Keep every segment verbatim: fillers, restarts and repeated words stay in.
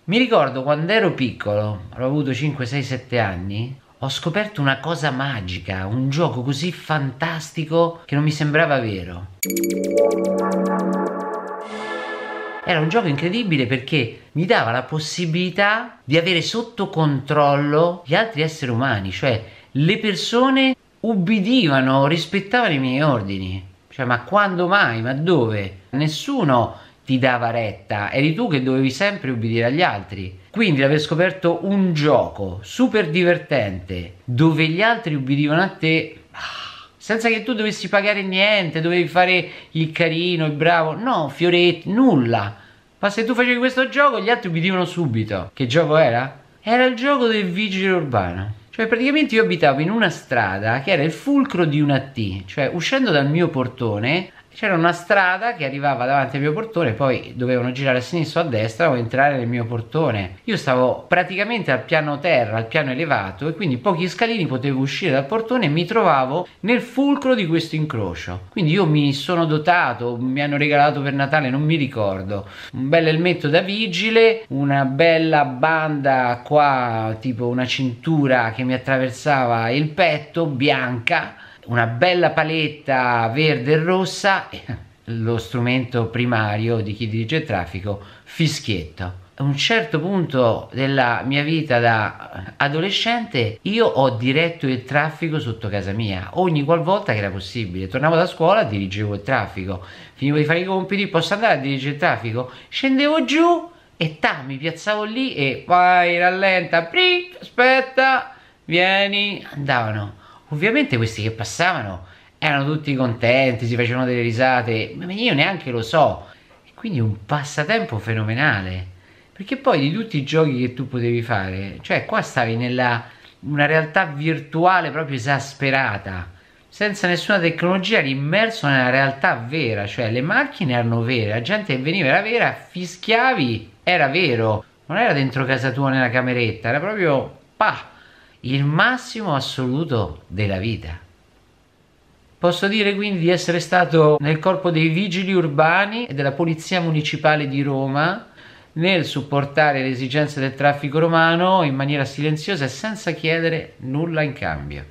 Mi ricordo quando ero piccolo, avrò avuto cinque, sei, sette anni, ho scoperto una cosa magica, un gioco così fantastico che non mi sembrava vero. Era un gioco incredibile perché mi dava la possibilità di avere sotto controllo gli altri esseri umani, cioè le persone ubbidivano, rispettavano i miei ordini. Cioè, ma quando mai? Ma dove? Nessuno ti dava retta, eri tu che dovevi sempre ubbidire agli altri. Quindi aver scoperto un gioco super divertente dove gli altri ubbidivano a te, senza che tu dovessi pagare niente, dovevi fare il carino, il bravo, no, fioretti, nulla. Ma se tu facevi questo gioco gli altri ubbidivano subito. Che gioco era? Era il gioco del vigile urbano. Cioè praticamente io abitavo in una strada che era il fulcro di una T, cioè uscendo dal mio portone c'era una strada che arrivava davanti al mio portone, poi dovevano girare a sinistra o a destra o entrare nel mio portone. Io stavo praticamente al piano terra, al piano elevato, e quindi pochi scalini potevo uscire dal portone e mi trovavo nel fulcro di questo incrocio. Quindi io mi sono dotato, mi hanno regalato per Natale, non mi ricordo, un bel elmetto da vigile, una bella banda qua, tipo una cintura che mi attraversava il petto, bianca, una bella paletta verde e rossa, e lo strumento primario di chi dirige il traffico, fischietto. A un certo punto della mia vita da adolescente io ho diretto il traffico sotto casa mia ogni qualvolta che era possibile. Tornavo da scuola, dirigevo il traffico, finivo di fare i compiti, posso andare a dirigere il traffico, scendevo giù e ta, mi piazzavo lì e vai, rallenta, pri, aspetta, vieni, andavano. Ovviamente questi che passavano erano tutti contenti, si facevano delle risate, ma io neanche lo so. E quindi un passatempo fenomenale, perché poi di tutti i giochi che tu potevi fare, cioè qua stavi nella una realtà virtuale proprio esasperata, senza nessuna tecnologia, eri immerso nella realtà vera, cioè le macchine erano vere, la gente che veniva era vera, fischiavi, era vero, non era dentro casa tua nella cameretta, era proprio pa, il massimo assoluto della vita. Posso dire quindi di essere stato nel corpo dei vigili urbani e della polizia municipale di Roma nel supportare le esigenze del traffico romano in maniera silenziosa e senza chiedere nulla in cambio.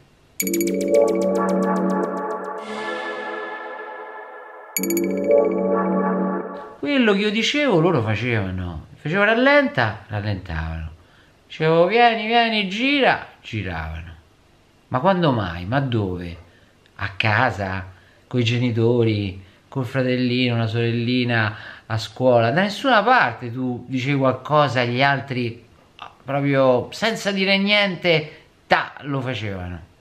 Quello che io dicevo loro facevano, facevo rallenta, rallentavano, dicevo vieni, vieni, gira, giravano. Ma quando mai? Ma dove? A casa? Coi genitori? Col fratellino, una sorellina? A scuola? Da nessuna parte tu dicevi qualcosa, gli altri proprio senza dire niente, ta, lo facevano.